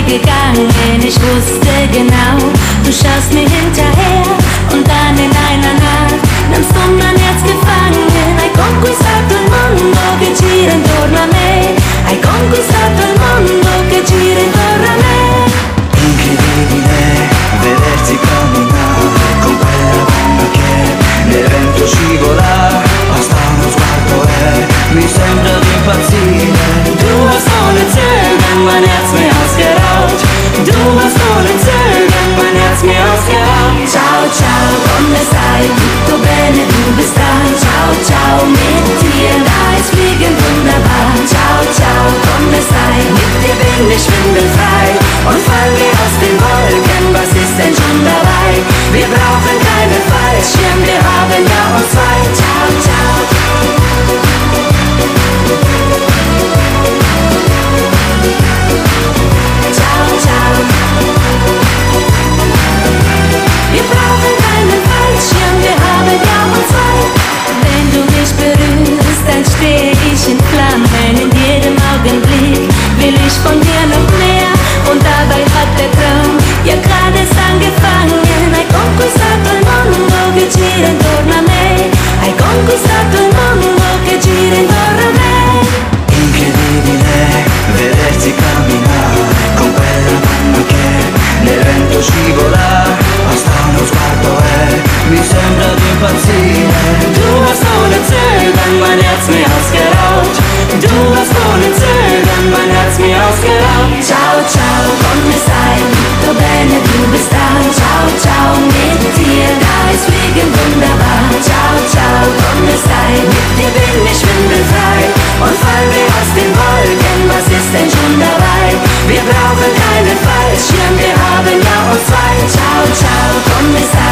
vorbeigegangen. Ich wusste genau, du schaust mir hinterher. Und dann in einer Nacht nimmst du mein Herz gefangen. Hai conquistato il mondo che gira intorno a me. Hai conquistato il mondo che gira intorno a me. Incredibile vederti camminare con quella donna che nel vento scivola. Basta uno sguardo e mi sembra di impazzire. Du hast ohne Zögern mein Herz mir ausgeraubt. Du hast ohne Zögern mein Herz mir ausgeraubt. Ciao, ciao, come stai? Tutto bene, du bist da. Ciao, ciao, mit dir, da ist Fliegen wunderbar. Ciao, ciao, come stai? Mit dir bin ich schwindelfrei und fall mir aus den Wolken. Was ist denn schon dabei? Wir brauchen keinen Fallschirm, wir haben ja uns zwei. Ciao, ciao. Ciao, ciao. Wir brauchen keinen Fallschirm, wir haben ja uns zwei. Wenn du mich berührst, dann stehe ich in Flammen. In jedem Augenblick will ich von dir noch mehr. Und dabei hat der Traum ja gerade erst angefangen. Hai conquistato il mondo che gira intorno a me. Hai conquistato il mondo che gira intorno a me. Incredibile vederti camminare con quella donna che nel vento scivola. Basta uno sguardo e mi sembra di impazzire. Du hast ohne Zögern mein Herz mir ausgeraubt. Du hast ohne Zögern mein Herz mir ausgeraubt. Ciao, ciao, come stai? Tutto bene, du bist da. Ciao, ciao, mit dir, da ist Fliegen wunderbar. Ciao, ciao, come stai? Mit dir bin ich schwindelfrei und fall mir aus den Wolken. Was ist denn schon dabei? Wir brauchen keinen Fallschirm, wir haben ja uns zwei. Ciao, ciao, come stai?